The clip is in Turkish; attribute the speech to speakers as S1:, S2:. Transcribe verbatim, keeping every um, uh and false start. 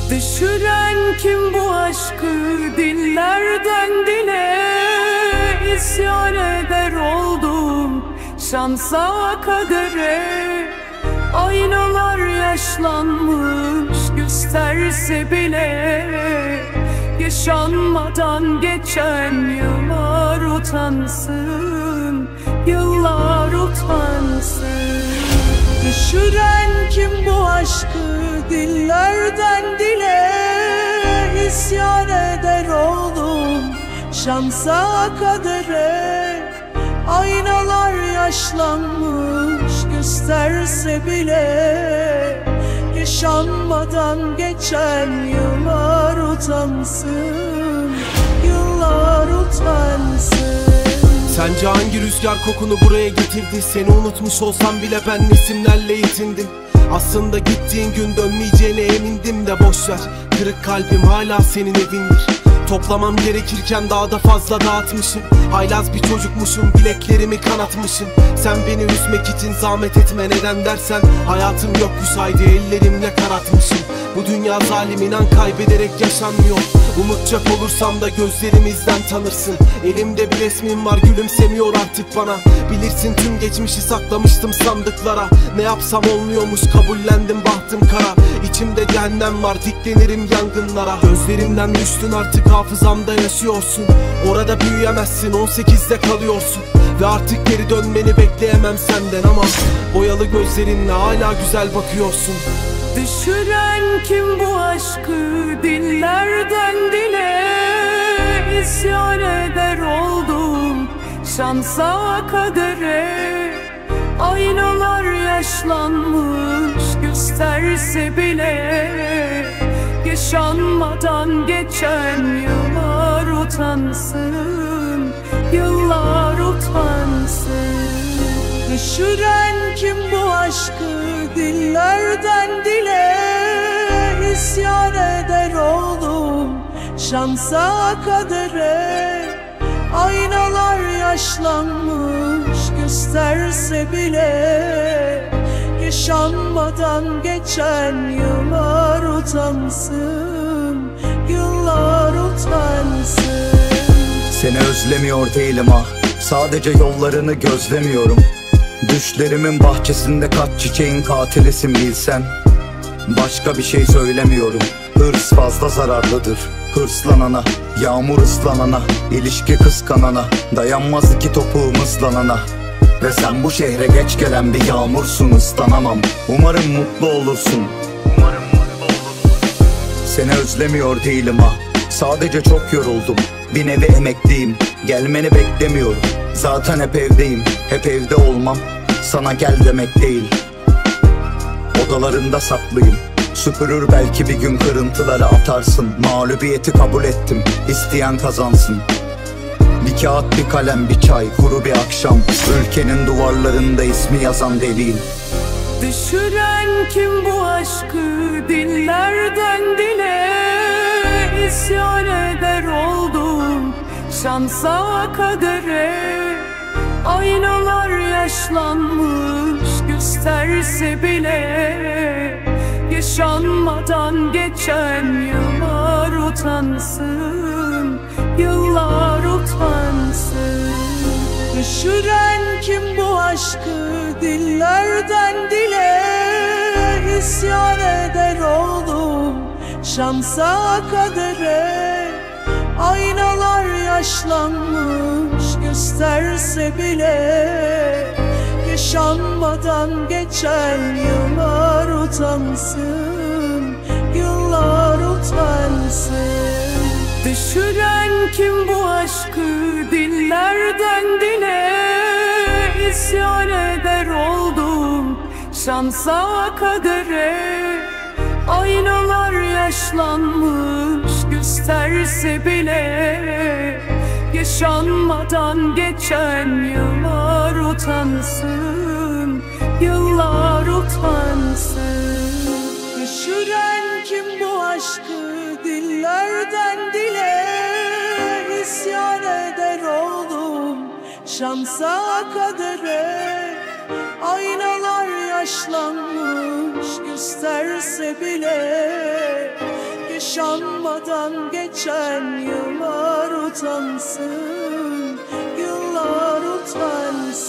S1: Düşüren kim bu aşkı dillerden dile? İsyan eder oldum şansa kadere. Aynalar yaşlanmış gösterse bile, yaşanmadan geçen yıllar utansın, yıllar utansın. Düşüren kim bu aşkı dillerden dile? İsyan eder oldum şansa kadere. Aynalar yaşlanmış gösterse bile, yaşanmadan geçen yıllar utansın, yıllar utansın.
S2: Sence hangi rüzgar kokunu buraya getirdi? Seni unutmuş olsam bile ben resimlerle yetindim. Aslında gittiğin gün dönmeyeceğine emindim de boşver. Kırık kalbim hala senin evindir. Toplamam gerekirken daha da fazla dağıtmışım. Haylaz bir çocukmuşum, bileklerimi kanatmışım. Sen beni üzmek için zahmet etme neden dersen, hayatım gökyüzüydi, ellerimle karartmışım. Bu dünya zalim, inan kaybederek yaşanmıyor. Unutacak olursam da gözlerimizden tanırsın. Elimde bir resmin var, gülümsemiyor artık bana. Bilirsin tüm geçmişi saklamıştım sandıklara. Ne yapsam olmuyormuş, kabullendim bahtım kara. İçimde cehennem var, diklenirim yangınlara. Gözlerimden düştün artık, hafızamda yaşıyorsun. Orada büyüyemezsin, on sekizde kalıyorsun. Ve artık geri dönmeni bekleyemem senden, ama boyalı gözlerinle hala güzel bakıyorsun.
S1: Düşüren kim bu aşkı dillerden dile? İsyan eder oldum şansa kadere. Aynalar yaşlanmış gösterse bile, yaşanmadan geçen yıllar utansın, yıllar utansın. Düşüren kim bu aşkı dillerden dile? İsyan eder oldum şansa kadere. Aynalar yaşlanmış gösterse bile, yaşanmadan geçen yıllar utansın, yıllar utansın.
S3: Seni özlemiyor değilim ah, sadece yollarını gözlemiyorum. Düşlerimin bahçesinde kaç çiçeğin katilisin bilsen. Başka bir şey söylemiyorum. Hırs fazla zararlıdır hırslanana, yağmur ıslanana, ilişki kıskanana, dayanmaz iki topuğum ıslanana. Ve sen bu şehre geç gelen bir yağmursun, ıslanamam. Umarım mutlu olursun. Umarım mutlu olursun. Seni özlemiyor değilim ha, sadece çok yoruldum. Bir nevi emekliyim, gelmeni beklemiyorum. Zaten hep evdeyim, hep evde olmam sana gel demek değil. Odalarında saklıyım, süpürür belki bir gün kırıntıları atarsın. Mağlubiyeti kabul ettim, isteyen kazansın. Bir kağıt, bir kalem, bir çay, kuru bir akşam. Ülkenin duvarlarında ismi yazan deliyim.
S1: Düşüren kim bu aşkı dillerden dile? İsyan eder oldum şansa kadere. Aynalar yaşlanmış gösterse bile, yaşanmadan geçen yıllar utansın, yıllar utansın. Düşüren kim bu aşkı dillerden dile? İsyan eder oldum şansa kadere. Aynalar yaşlanmış gösterse bile, yaşanmadan geçen yıllar utansın, yıllar utansın. Düşüren kim bu aşkı dillerden dile? İsyan eder oldum şansa kadere. Aynalar yaşlanmış gösterse bile, yaşanmadan geçen yıllar utansın, yıllar utansın. Düşüren kim bu aşkı dillerden dile? İsyan eder oldum şansa kadere. Aynalar yaşlanmış gösterse bile, yaşanmadan geçen yıllar utansın, yıllar utansın.